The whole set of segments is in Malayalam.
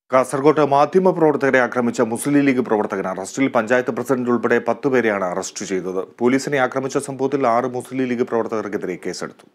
കാസർകോട്ട് മാധ്യമപ്രവർത്തകരെ ആക്രമിച്ച മുസ്ലിം ലീഗ് പ്രവർത്തകൻ അറസ്റ്റിൽ. പഞ്ചായത്ത് പ്രസിഡന്റ് ഉൾപ്പെടെ 10 പേരെയാണ് അറസ്റ്റ് ചെയ്തത്. പോലീസിനെ ആക്രമിച്ച സംഭവത്തിൽ 6 മുസ്ലിം ലീഗ് പ്രവർത്തകർക്കെതിരെ കേസെടുത്തു.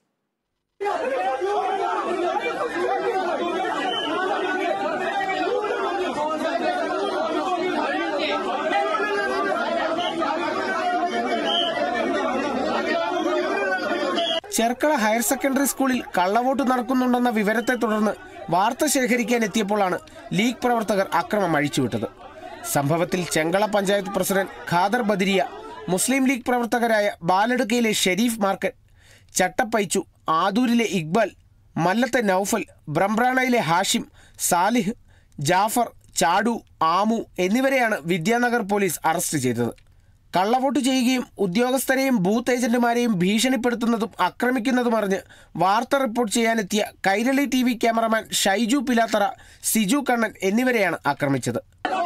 ചെർക്കള ഹയർ സെക്കൻഡറി സ്കൂളിൽ കള്ളവോട്ട് നടക്കുന്നുണ്ടെന്ന വിവരത്തെ തുടർന്ന് വാർത്ത ശേഖരിക്കാൻ എത്തിയപ്പോഴാണ് ലീഗ് പ്രവർത്തകർ അക്രമം അഴിച്ചുവിട്ടത്. സംഭവത്തിൽ ചെങ്കള പഞ്ചായത്ത് പ്രസിഡന്റ് ഖാദർ ബദിരിയ, മുസ്ലിം ലീഗ് പ്രവർത്തകരായ ബാലടുക്കയിലെ ഷെരീഫ് മാർക്കറ്റ്, ചട്ടപ്പൈച്ചു, ആദൂരിലെ ഇക്ബാൽ, മല്ലത്തെ നൌഫൽ, ബ്രംബ്രാണയിലെ ഹാഷിം, സാലിഹ്, ജാഫർ, ചാഡു, ആമു എന്നിവരെയാണ് വിദ്യാനഗർ പോലീസ് അറസ്റ്റ് ചെയ്തത്. കള്ളവോട്ട് ചെയ്യുകയും ഉദ്യോഗസ്ഥരെയും ബൂത്ത് ഏജന്റുമാരെയും ഭീഷണിപ്പെടുത്തുന്നതും ആക്രമിക്കുന്നതും അറിഞ്ഞ് വാർത്ത റിപ്പോർട്ട് ചെയ്യാനെത്തിയ കൈരളി TV ക്യാമറമാൻ ഷൈജു പിലാത്തറ, സിജു കണ്ണൻ എന്നിവരെയാണ് ആക്രമിച്ചത്.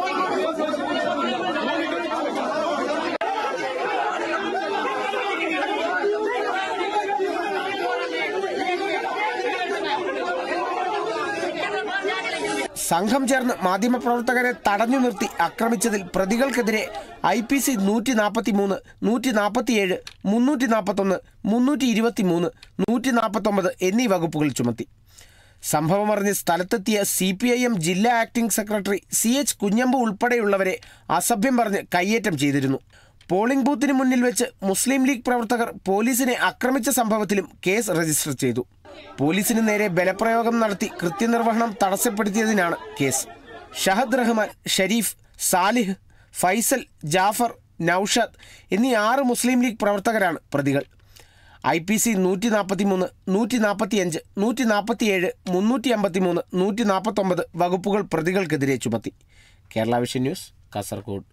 സംഘം ചേർന്ന് മാധ്യമപ്രവർത്തകരെ തടഞ്ഞു നിർത്തി ആക്രമിച്ചതിൽ പ്രതികൾക്കെതിരെ IPC 143, 147, 341, 323, 149 എന്നീ വകുപ്പുകൾ ചുമത്തി. സംഭവം അറിഞ്ഞ് സ്ഥലത്തെത്തിയ CPIM ജില്ലാ ആക്ടിംഗ് സെക്രട്ടറി CH കുഞ്ഞമ്പു ഉൾപ്പെടെയുള്ളവരെ അസഭ്യം പറഞ്ഞ് കയ്യേറ്റം ചെയ്തിരുന്നു. പോളിംഗ് ബൂത്തിന് മുന്നിൽ വെച്ച് മുസ്ലിം ലീഗ് പ്രവർത്തകർ പോലീസിനെ ആക്രമിച്ച സംഭവത്തിലും കേസ് രജിസ്റ്റർ ചെയ്തു. പോലീസിന് നേരെ ബലപ്രയോഗം നടത്തി കൃത്യനിർവഹണം തടസ്സപ്പെടുത്തിയതിനാണ് കേസ്. ഷഹദ് റഹ്മാൻ, ഷരീഫ്, സാലിഹ്, ഫൈസൽ, ജാഫർ, നൌഷാദ് എന്നീ 6 മുസ്ലിം ലീഗ് പ്രവർത്തകരാണ് പ്രതികൾ. IPC 143, 145, 147, 353, 149 വകുപ്പുകൾ പ്രതികൾക്കെതിരെ ചുമത്തി. Kerala vision news, Kasaragod.